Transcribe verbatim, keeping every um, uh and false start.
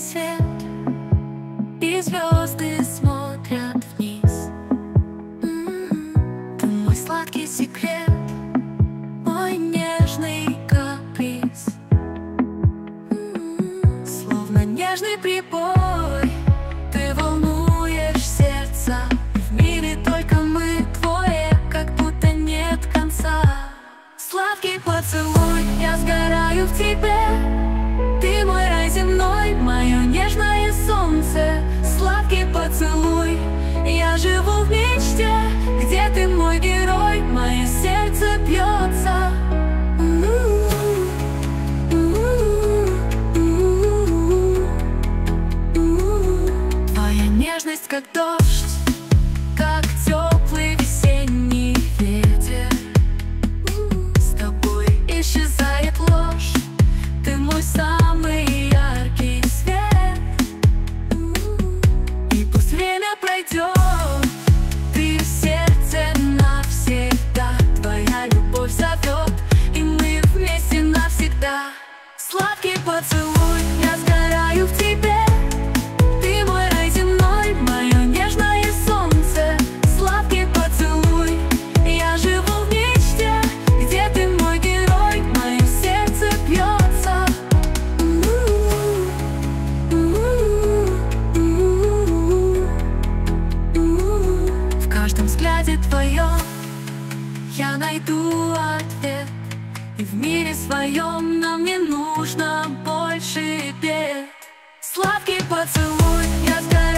свет, и звезды смотрят вниз. М-м-м. Ты мой сладкий секрет, мой нежный каприз. М-м-м. Словно нежный прибой, ты волнуешь сердце. В мире только мы двое, как будто нет конца. Сладкий поцелуй, я сгораю в тебе. Ты мой рай земной, мое нежное солнце. Сладкий поцелуй, я живу в мечте, где ты мой герой, мое сердце бьется. Твоя нежность как дождь, как теплый весенний ветер. С тобой исчезает ложь, ты мой самый яркий свет. И пусть время пройдет, ты в сердце навсегда. Твоя любовь зовет, и мы вместе навсегда. Сладкий поцелуй, я сгораю в тебе. Ты мой рай земной, мое нежное солнце. Сладкий поцелуй, я живу в мечте, где ты мой герой, мое сердце бьется. В каждом взгляде твоем я найду ответ, и в мире своем нам не нужно больше бед. Сладкий поцелуй, я сгораю.